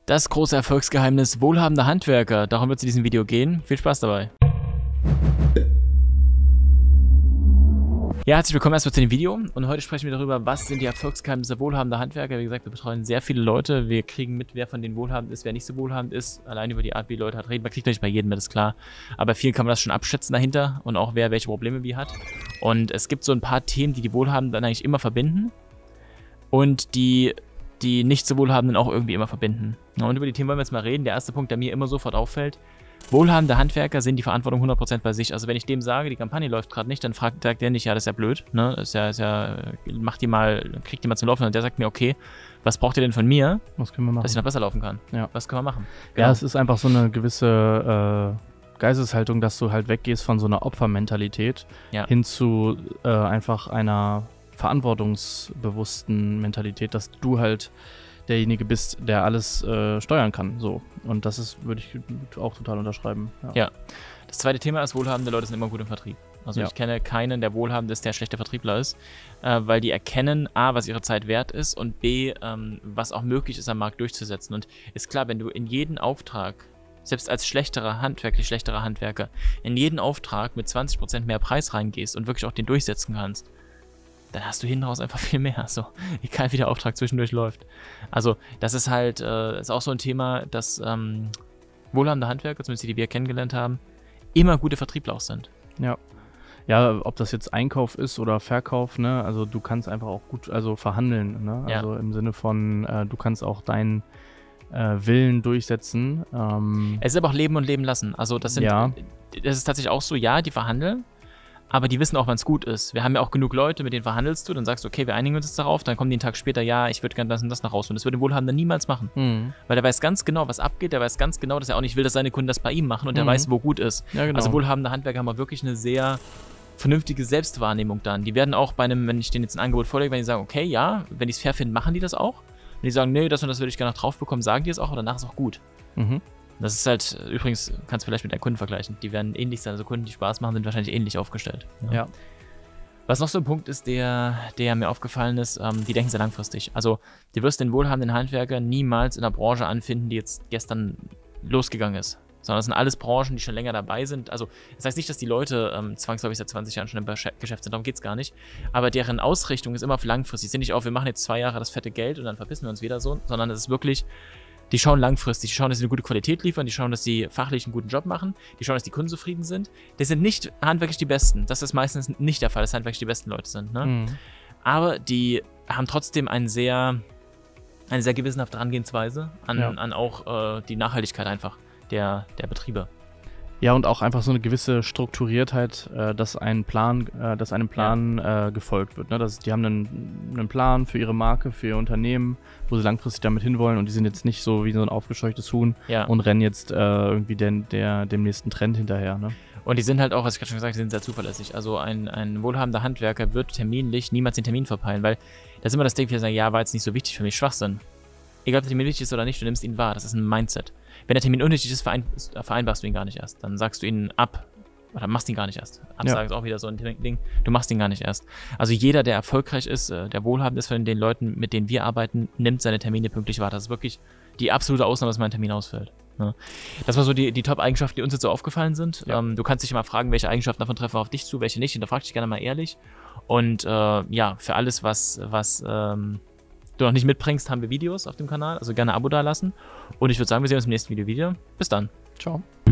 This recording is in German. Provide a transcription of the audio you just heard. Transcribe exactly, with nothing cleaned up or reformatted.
Das große Erfolgsgeheimnis wohlhabender Handwerker. Darum wird es in diesem Video gehen. Viel Spaß dabei. Ja, herzlich willkommen erstmal zu dem Video und heute sprechen wir darüber, was sind die Erfolgsgeheimnisse wohlhabender Handwerker. Wie gesagt, wir betreuen sehr viele Leute, wir kriegen mit, wer von denen wohlhabend ist, wer nicht so wohlhabend ist, allein über die Art, wie Leute halt reden. Man kriegt nicht bei jedem, das ist klar, aber bei vielen kann man das schon abschätzen dahinter und auch wer welche Probleme wie hat. Und es gibt so ein paar Themen, die die Wohlhabenden dann eigentlich immer verbinden und die die nicht so Wohlhabenden auch irgendwie immer verbinden. Und über die Themen wollen wir jetzt mal reden. Der erste Punkt, der mir immer sofort auffällt: Wohlhabende Handwerker sind die Verantwortung hundert Prozent bei sich. Also wenn ich dem sage, die Kampagne läuft gerade nicht, dann fragt sagt der nicht, ja, das ist ja blöd, ne? Das ist ja, ist ja, macht die mal, kriegt die mal zum Laufen. Und der sagt mir, okay, was braucht ihr denn von mir, was können wir machen, dass ich noch besser laufen kann? Ja. Was können wir machen? Genau. Ja, es ist einfach so eine gewisse äh, Geisteshaltung, dass du halt weggehst von so einer Opfermentalität ja. hin zu äh, einfach einer verantwortungsbewussten Mentalität, dass du halt derjenige bist, der alles äh, steuern kann. So. Und das ist, würde ich auch total unterschreiben. Ja. ja. Das zweite Thema ist, wohlhabende Leute sind immer gut im Vertrieb. Also ja. ich kenne keinen, der wohlhabend ist, der schlechter Vertriebler ist, äh, weil die erkennen, A, was ihre Zeit wert ist und B, ähm, was auch möglich ist, am Markt durchzusetzen. Und ist klar, wenn du in jeden Auftrag, selbst als schlechterer Handwerker, schlechterer Handwerker, in jeden Auftrag mit zwanzig Prozent mehr Preis reingehst und wirklich auch den durchsetzen kannst, dann hast du hinten raus einfach viel mehr, so, egal wie der Auftrag zwischendurch läuft. Also das ist halt, äh, ist auch so ein Thema, dass ähm, wohlhabende Handwerker, zumindest die, die wir kennengelernt haben, immer gute Vertriebler auch sind. Ja. Ja, ob das jetzt Einkauf ist oder Verkauf, ne, also du kannst einfach auch gut, also verhandeln, ne, also ja. im Sinne von, äh, du kannst auch deinen äh, Willen durchsetzen. Ähm, es ist aber auch Leben und Leben lassen, also das sind, ja. das ist tatsächlich auch so, ja, die verhandeln, aber die wissen auch, wann es gut ist. Wir haben ja auch genug Leute, mit denen verhandelst du, dann sagst du, okay, wir einigen uns jetzt darauf, dann kommen die einen Tag später, ja, ich würde gerne das und das nach raus. Und das würde ein Wohlhabender niemals machen. Mhm. Weil der weiß ganz genau, was abgeht, der weiß ganz genau, dass er auch nicht will, dass seine Kunden das bei ihm machen und der mhm. weiß, wo gut ist. Ja, genau. Also wohlhabende Handwerker haben wirklich eine sehr vernünftige Selbstwahrnehmung dann. Die werden auch bei einem, wenn ich denen jetzt ein Angebot vorlege, wenn die sagen, okay, ja, wenn die es fair finden, machen die das auch. Wenn die sagen, nee, das und das würde ich gerne noch drauf bekommen, sagen die es auch, aber danach ist auch gut. Mhm. Das ist halt, übrigens, kannst du vielleicht mit deinen Kunden vergleichen. Die werden ähnlich sein. Also Kunden, die Spaß machen, sind wahrscheinlich ähnlich aufgestellt. Ja. ja. Was noch so ein Punkt ist, der, der mir aufgefallen ist, ähm, die denken sehr langfristig. Also, du wirst den wohlhabenden Handwerker niemals in einer Branche anfinden, die jetzt gestern losgegangen ist. Sondern das sind alles Branchen, die schon länger dabei sind. Also, das heißt nicht, dass die Leute ähm, zwangsläufig seit zwanzig Jahren schon im Geschäft sind, darum geht es gar nicht. Aber deren Ausrichtung ist immer auf langfristig. Sie sind nicht auf, wir machen jetzt zwei Jahre das fette Geld und dann verpissen wir uns wieder so, sondern es ist wirklich, die schauen langfristig, die schauen, dass sie eine gute Qualität liefern, die schauen, dass sie fachlich einen guten Job machen, die schauen, dass die Kunden zufrieden sind. Das sind nicht handwerklich die Besten. Das ist meistens nicht der Fall, dass handwerklich die besten Leute sind. Ne? Mhm. Aber die haben trotzdem ein sehr, eine sehr gewissenhafte Herangehensweise an, ja. an auch äh, die Nachhaltigkeit einfach der, der Betriebe. Ja, und auch einfach so eine gewisse Strukturiertheit, äh, dass ein Plan, äh, dass einem Plan ja. äh, gefolgt wird. Ne? Das, die haben einen, einen Plan für ihre Marke, für ihr Unternehmen, wo sie langfristig damit hinwollen und die sind jetzt nicht so wie so ein aufgescheuchtes Huhn ja. und rennen jetzt äh, irgendwie den, der, dem nächsten Trend hinterher. Ne? Und die sind halt auch, was ich gerade schon gesagt habe, die sind sehr zuverlässig. Also ein, ein wohlhabender Handwerker wird terminlich niemals den Termin verpeilen, weil das ist immer das Ding, viele sagen, ja, war jetzt nicht so wichtig für mich, Schwachsinn. Egal, ob der Termin wichtig ist oder nicht, du nimmst ihn wahr. Das ist ein Mindset. Wenn der Termin unnötig ist, verein vereinbarst du ihn gar nicht erst. Dann sagst du ihn ab oder machst ihn gar nicht erst. Absage ja. ist auch wieder so ein Ding. Du machst ihn gar nicht erst. Also jeder, der erfolgreich ist, der wohlhabend ist von den Leuten, mit denen wir arbeiten, nimmt seine Termine pünktlich wahr. Das ist wirklich die absolute Ausnahme, dass mein Termin ausfällt. Das war so die, die Top-Eigenschaften, die uns jetzt so aufgefallen sind. Ja. Ähm, du kannst dich immer fragen, welche Eigenschaften davon treffen auf dich zu, welche nicht. Hinterfrag dich gerne mal ehrlich. Und äh, ja, für alles, was, was ähm, du noch nicht mitbringst, haben wir Videos auf dem Kanal. Also gerne ein Abo da lassen. Und ich würde sagen, wir sehen uns im nächsten Video wieder. Bis dann. Ciao.